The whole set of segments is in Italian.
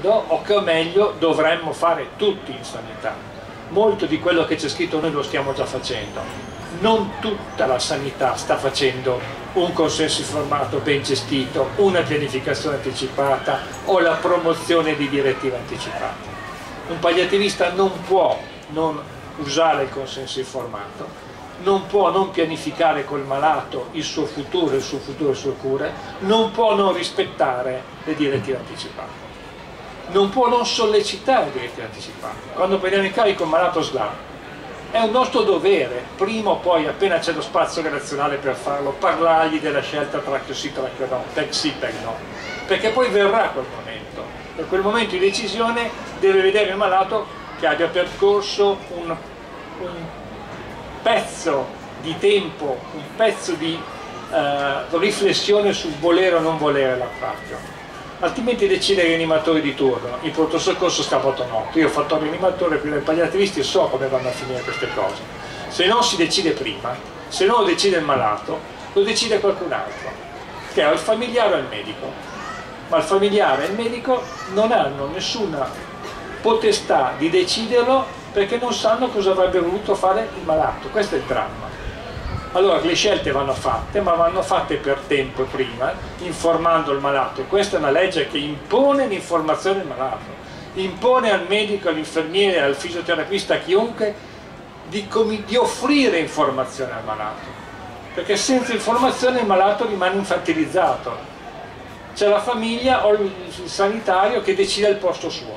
facendo o che o meglio dovremmo fare tutti in sanità. Molto di quello che c'è scritto noi lo stiamo già facendo. Non tutta la sanità sta facendo un consenso informato ben gestito, una pianificazione anticipata o la promozione di direttive anticipate. Un palliativista non può non usare il consenso informato, non può non pianificare col malato il suo futuro, le sue cure, non può non rispettare le direttive anticipate, non può non sollecitare le direttive anticipate. Quando prendiamo in carico un malato SLA è un nostro dovere, prima o poi, appena c'è lo spazio relazionale per farlo, parlargli della scelta tracchio sì, tracchio no, tech sì, tech no, perché poi verrà quel momento, e quel momento di decisione deve vedere il malato che abbia percorso un pezzo di tempo, un pezzo di riflessione sul volere o non volere la tracchio. Altrimenti decide il rianimatore di turno, il pronto soccorso sabato notte. Io ho fatto il rianimatore, qui dai palliativisti e so come vanno a finire queste cose. Se non si decide prima, se non lo decide il malato, lo decide qualcun altro, che è il familiare o il medico. Ma il familiare e il medico non hanno nessuna potestà di deciderlo perché non sanno cosa avrebbe voluto fare il malato. Questo è il dramma. Allora le scelte vanno fatte, ma vanno fatte per tempo e prima, informando il malato. E questa è una legge che impone l'informazione del malato, impone al medico, all'infermiere, al fisioterapista, a chiunque, di offrire informazione al malato, perché senza informazione il malato rimane infantilizzato. C'è la famiglia o il sanitario che decide il posto suo.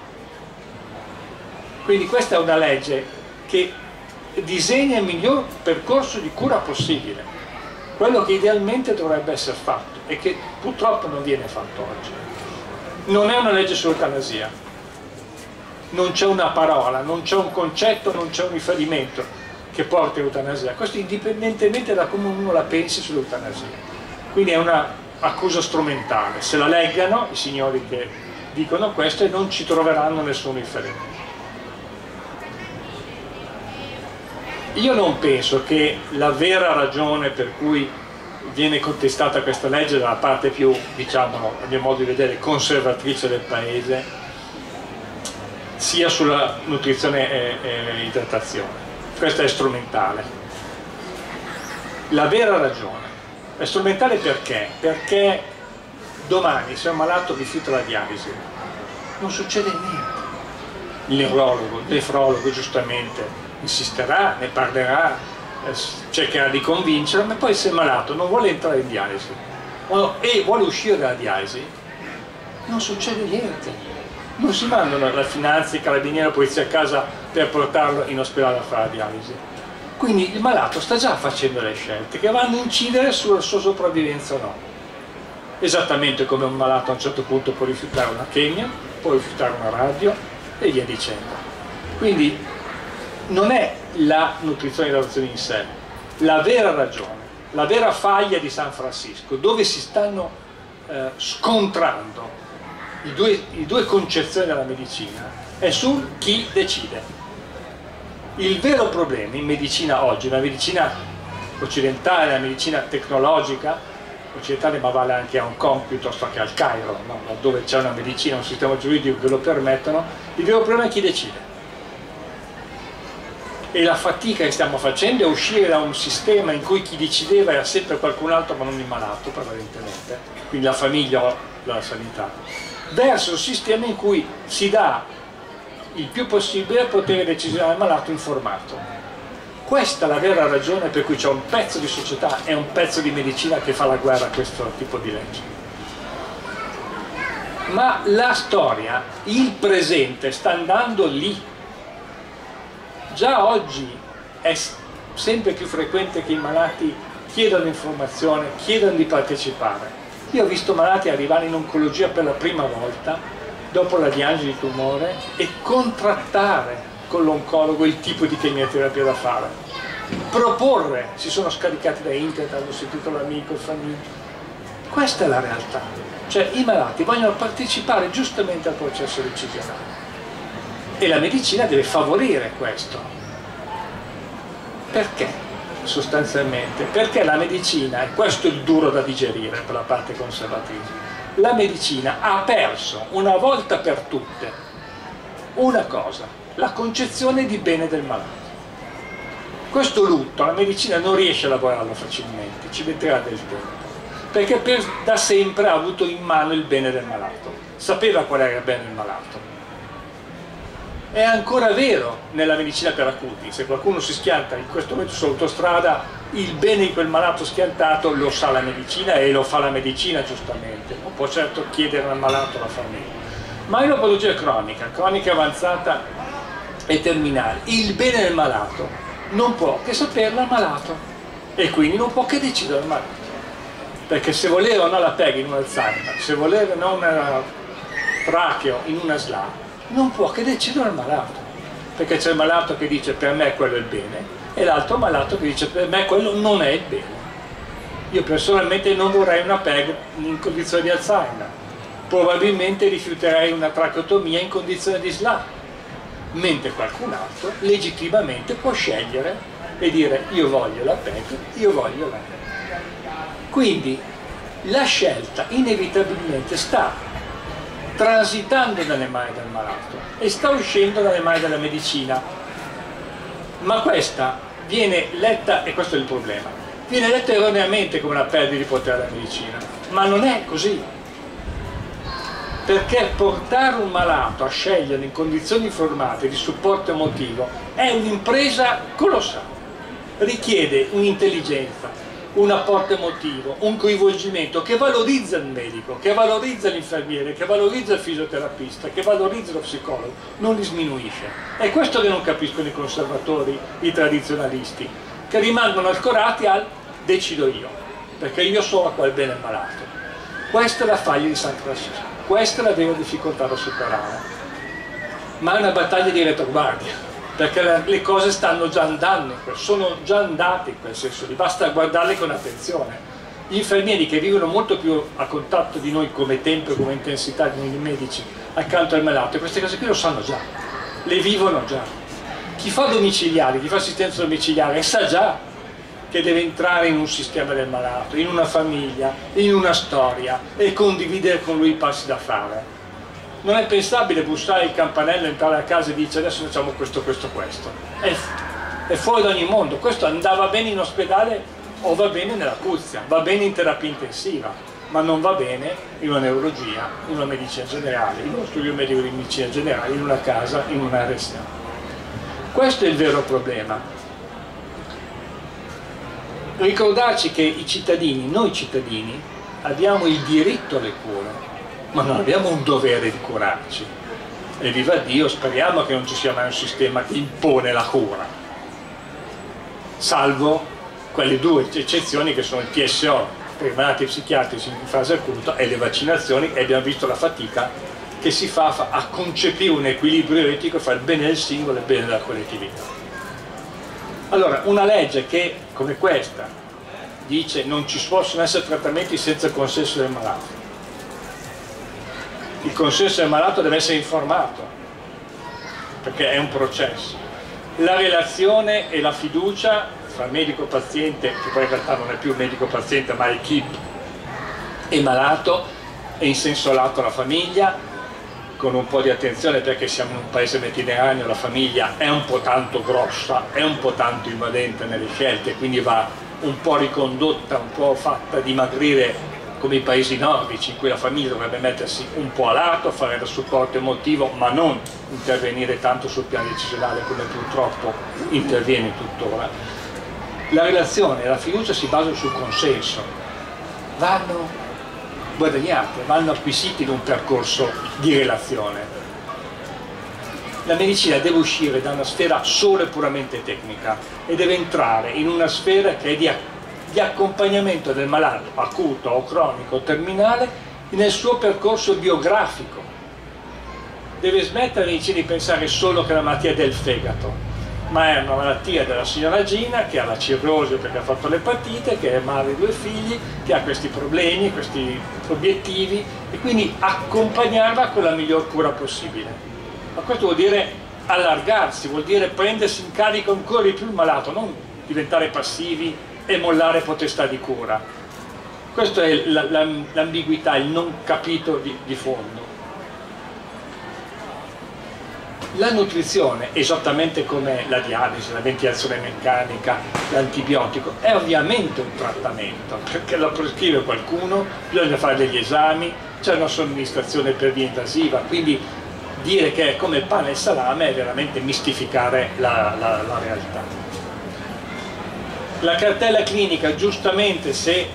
Quindi questa è una legge che disegna il miglior percorso di cura possibile, quello che idealmente dovrebbe essere fatto e che purtroppo non viene fatto oggi. Non è una legge sull'eutanasia, non c'è una parola, non c'è un concetto, non c'è un riferimento che porti all'eutanasia, questo indipendentemente da come uno la pensi sull'eutanasia. Quindi è una accusa strumentale, se la leggano i signori che dicono questo e non ci troveranno nessun riferimento. Io non penso che la vera ragione per cui viene contestata questa legge dalla parte più, diciamo, a mio modo di vedere, conservatrice del Paese sia sulla nutrizione e idratazione. Questa è strumentale. La vera ragione è strumentale perché? Perché domani se un malato rifiuta la dialisi non succede niente. Il neurologo, il nefrologo giustamente insisterà, ne parlerà, cercherà di convincerlo, ma poi se il malato non vuole entrare in dialisi e vuole uscire dalla dialisi, non succede niente. Non si mandano la finanza, i carabinieri, la polizia a casa per portarlo in ospedale a fare la dialisi. Quindi il malato sta già facendo le scelte che vanno a incidere sulla sua sopravvivenza o no. Esattamente come un malato a un certo punto può rifiutare una chemio, può rifiutare una radio e via dicendo. Quindi non è la nutrizione e l'idratazione in sé la vera ragione, la vera faglia di San Francisco, dove si stanno scontrando i due concezioni della medicina, è su chi decide. Il vero problema in medicina oggi, la medicina occidentale, la medicina tecnologica occidentale, ma vale anche a Hong Kong piuttosto che al Cairo, no? Dove c'è una medicina, un sistema giuridico che lo permettono, il vero problema è chi decide. E la fatica che stiamo facendo è uscire da un sistema in cui chi decideva era sempre qualcun altro ma non il malato, prevalentemente, quindi la famiglia o la sanità, verso un sistema in cui si dà il più possibile il potere decisionale al malato informato. Questa è la vera ragione per cui c'è un pezzo di società e un pezzo di medicina che fa la guerra a questo tipo di legge. Ma la storia, il presente, sta andando lì. Già oggi è sempre più frequente che i malati chiedano informazione, chiedano di partecipare. Io ho visto malati arrivare in oncologia per la prima volta, dopo la diagnosi di tumore, e contrattare con l'oncologo il tipo di chemioterapia da fare. Proporre, si sono scaricati da internet, hanno sentito l'amico, il famiglia. Questa è la realtà. Cioè i malati vogliono partecipare giustamente al processo decisionale. E la medicina deve favorire questo. Perché? Sostanzialmente, perché la medicina, e questo è il duro da digerire per la parte conservatrice, la medicina ha perso una volta per tutte una cosa, la concezione di bene del malato. Questo lutto la medicina non riesce a lavorarlo facilmente, ci metterà del tempo, perché da sempre ha avuto in mano il bene del malato, sapeva qual era il bene del malato. È ancora vero nella medicina per acuti, se qualcuno si schianta in questo momento sull'autostrada, il bene di quel malato schiantato lo sa la medicina e lo fa la medicina giustamente, non può certo chiedere al malato la famiglia. Ma in una patologia cronica avanzata e terminale, il bene del malato non può che saperlo al malato e quindi non può che decidere al malato, perché se voleva non la PEG in un Alzheimer, se voleva non una tracheo in una SLA, non può che decidere al malato, perché c'è il malato che dice per me quello è il bene e l'altro malato che dice per me quello non è il bene. Io personalmente non vorrei una PEG in condizione di Alzheimer, probabilmente rifiuterei una tracheotomia in condizione di SLA, mentre qualcun altro legittimamente può scegliere e dire io voglio la PEG, io voglio la PEG. Quindi la scelta inevitabilmente sta transitando dalle mani del malato e sta uscendo dalle mani della medicina, ma questa viene letta, e questo è il problema, viene letta erroneamente come una perdita di potere della medicina, ma non è così. Perché portare un malato a scegliere in condizioni informate di supporto emotivo è un'impresa colossale, richiede un'intelligenza, un apporto emotivo, un coinvolgimento che valorizza il medico, che valorizza l'infermiere, che valorizza il fisioterapista, che valorizza lo psicologo, non li sminuisce. È questo che non capiscono i conservatori, i tradizionalisti, che rimangono ancorati al decido io, perché io so a qual bene il malato. Questa è la faglia di San Francisco. Questa è la vera difficoltà da superare, ma è una battaglia di retroguardia, perché le cose stanno già andando, sono già andate in quel senso lì, basta guardarle con attenzione. Gli infermieri che vivono molto più a contatto di noi come tempo e come intensità di noi medici accanto al malato, e queste cose qui lo sanno già, le vivono già. Chi fa domiciliari, chi fa assistenza domiciliare sa già che deve entrare in un sistema del malato, in una famiglia, in una storia e condividere con lui i passi da fare. Non è pensabile bussare il campanello, entrare a casa e dire adesso facciamo questo, questo, questo. È fuori da ogni mondo. Questo andava bene in ospedale o va bene nella Puzia, va bene in terapia intensiva, ma non va bene in una neurologia, in una medicina generale, in uno studio medico di medicina generale, in una casa, in una RSA. Questo è il vero problema. Ricordarci che i cittadini, noi cittadini, abbiamo il diritto alle cure, ma non abbiamo un dovere di curarci. E viva Dio, speriamo che non ci sia mai un sistema che impone la cura, salvo quelle due eccezioni che sono il TSO per i malati psichiatrici in fase acuta e le vaccinazioni, e abbiamo visto la fatica che si fa a concepire un equilibrio etico fra il bene del singolo e il bene della collettività. Allora, una legge che, come questa, dice non ci possono essere trattamenti senza il consenso del malato. Il consenso del malato deve essere informato, perché è un processo. La relazione e la fiducia fra medico-paziente, che poi in realtà non è più medico-paziente ma equip e malato, e in senso lato la famiglia, con un po' di attenzione perché siamo in un paese mediterraneo, la famiglia è un po' tanto grossa, è un po' tanto invadente nelle scelte, quindi va un po' ricondotta, un po' fatta dimagrire come i paesi nordici, in cui la famiglia dovrebbe mettersi un po' a lato, fare da supporto emotivo, ma non intervenire tanto sul piano decisionale come purtroppo interviene tuttora. La relazione e la fiducia si basano sul consenso, vanno guadagnate, vanno acquisiti in un percorso di relazione. La medicina deve uscire da una sfera solo e puramente tecnica e deve entrare in una sfera che è di accompagnamento del malato acuto o cronico o terminale nel suo percorso biografico. Deve smettere di pensare solo che la malattia è del fegato, ma è una malattia della signora Gina che ha la cirrosi perché ha fatto l'epatite, che è madre di 2 figli, che ha questi problemi, questi obiettivi, e quindi accompagnarla con la miglior cura possibile. Ma questo vuol dire allargarsi, vuol dire prendersi in carico ancora di più il malato, non diventare passivi e mollare potestà di cura. Questa è l'ambiguità, il non capito di fondo. La nutrizione, esattamente come la dialisi, la ventilazione meccanica, l'antibiotico, è ovviamente un trattamento, perché lo prescrive qualcuno, bisogna fare degli esami, c'è una somministrazione per via invasiva, quindi dire che è come pane e salame è veramente mistificare la realtà. La cartella clinica, giustamente, se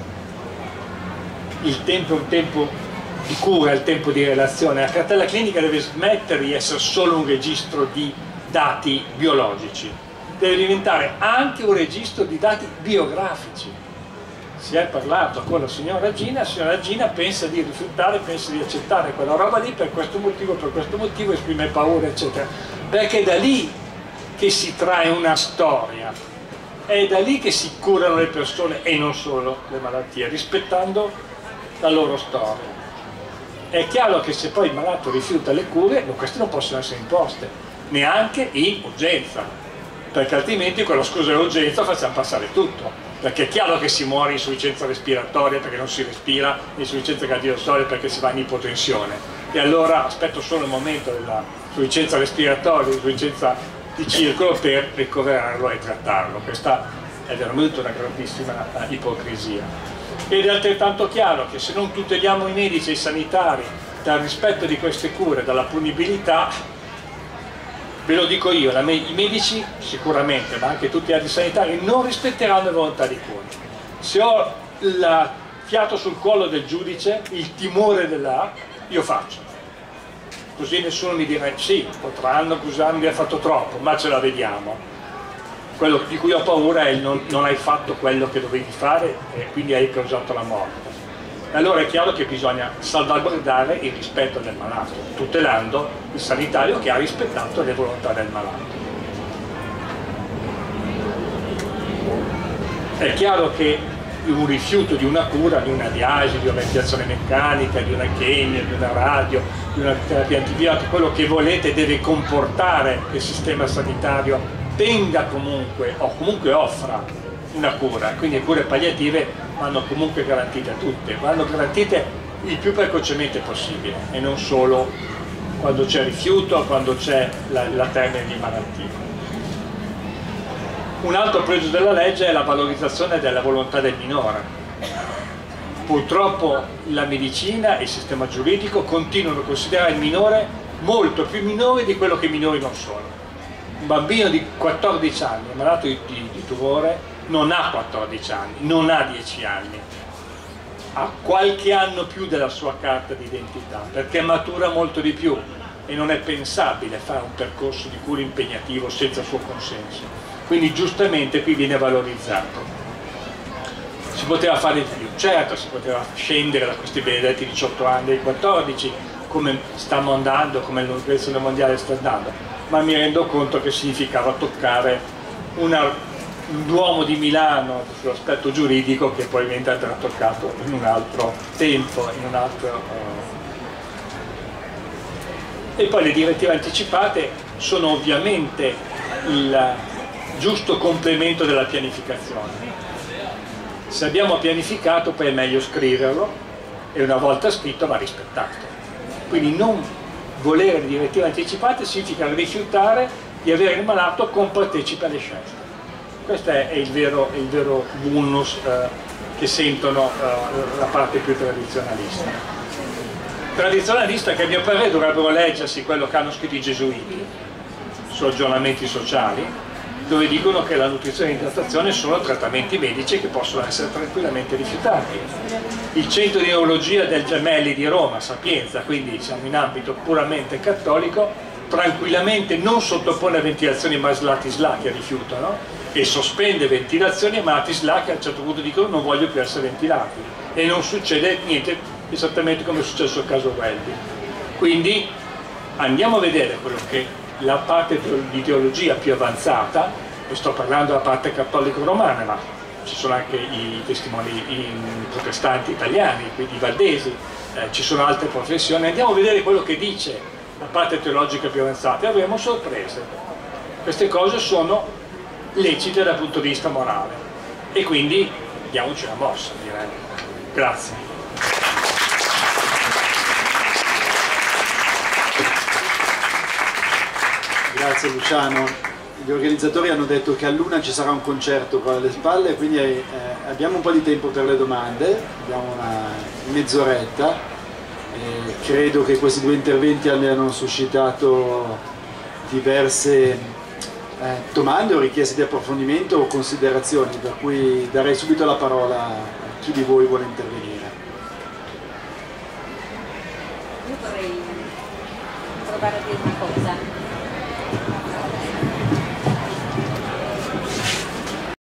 il tempo è un tempo di cura, il tempo di relazione, la cartella clinica deve smettere di essere solo un registro di dati biologici, deve diventare anche un registro di dati biografici. Si è parlato con la signora Gina pensa di rifiutare, pensa di accettare quella roba lì per questo motivo, esprime paura, eccetera, perché è da lì che si trae una storia, è da lì che si curano le persone e non solo le malattie, rispettando la loro storia. È chiaro che se poi il malato rifiuta le cure, queste non possono essere imposte, neanche in urgenza, perché altrimenti con la scusa dell'urgenza facciamo passare tutto, perché è chiaro che si muore di insufficienza respiratoria perché non si respira, di insufficienza cardiovascolare perché si va in ipotensione, e allora aspetto solo il momento della insufficienza respiratoria, insufficienza di circolo per ricoverarlo e trattarlo. Questa è veramente una grandissima ipocrisia. Ed è altrettanto chiaro che se non tuteliamo i medici e i sanitari dal rispetto di queste cure, dalla punibilità, ve lo dico io, i medici sicuramente, ma anche tutti gli altri sanitari non rispetteranno le volontà di cura. Se ho il fiato sul collo del giudice, il timore io faccio. Così nessuno mi dirà sì, potranno accusarmi di aver fatto troppo, ma ce la vediamo. Quello di cui ho paura è il non hai fatto quello che dovevi fare e quindi hai causato la morte. Allora è chiaro che bisogna salvaguardare il rispetto del malato, tutelando il sanitario che ha rispettato le volontà del malato. È chiaro che un rifiuto di una cura, di una dialisi, di una ventilazione meccanica, di una chemia, di una radio, di una terapia antibiotica, quello che volete deve comportare che il sistema sanitario tenga comunque, o comunque offra una cura, quindi le cure palliative vanno comunque garantite a tutte, vanno garantite il più precocemente possibile e non solo quando c'è rifiuto, quando c'è la termine di malattia. Un altro pregio della legge è la valorizzazione della volontà del minore. Purtroppo la medicina e il sistema giuridico continuano a considerare il minore molto più minore di quello che i minori non sono. Un bambino di 14 anni malato di tumore non ha 14 anni, non ha 10 anni, ha qualche anno più della sua carta d'identità perché matura molto di più e non è pensabile fare un percorso di cura impegnativo senza il suo consenso, quindi giustamente qui viene valorizzato. Si poteva fare di più, certo, si poteva scendere da questi benedetti 18 anni ai 14 come stiamo andando, come l'Organizzazione Mondiale sta andando, ma mi rendo conto che significava toccare un Duomo di Milano sull'aspetto giuridico che poi viene toccato in un altro tempo, in un altro... E poi le direttive anticipate sono ovviamente il giusto complemento della pianificazione. Se abbiamo pianificato poi è meglio scriverlo e una volta scritto va rispettato. Quindi non volere le direttive anticipate significa rifiutare di avere il malato compartecipe alle scelte. Questo è il vero vulnus che sentono la parte più tradizionalista. Tradizionalista che a mio parere dovrebbero leggersi quello che hanno scritto i gesuiti su aggiornamenti sociali, dove dicono che la nutrizione e l'idratazione sono trattamenti medici che possono essere tranquillamente rifiutati. Il centro di neurologia del Gemelli di Roma, Sapienza, quindi siamo in ambito puramente cattolico, tranquillamente non sottopone a ventilazioni Masla-Tisla che rifiutano e sospende ventilazioni a Masla che a un certo punto dicono non voglio più essere ventilati e non succede niente, esattamente come è successo al caso Welby. Quindi andiamo a vedere quello che la parte di teologia più avanzata, e sto parlando della parte cattolico-romana, ma ci sono anche i testimoni protestanti italiani, quindi i valdesi, ci sono altre professioni, andiamo a vedere quello che dice la parte teologica più avanzata e avremo sorprese. Queste cose sono lecite dal punto di vista morale e quindi diamoci una mossa, direi. Grazie. Grazie Luciano. Gli organizzatori hanno detto che all'1 ci sarà un concerto qua alle spalle, quindi abbiamo un po' di tempo per le domande, abbiamo una mezz'oretta. Credo che questi due interventi abbiano suscitato diverse domande o richieste di approfondimento o considerazioni, per cui darei subito la parola a chi di voi vuole intervenire. Io vorrei provare a dire una cosa.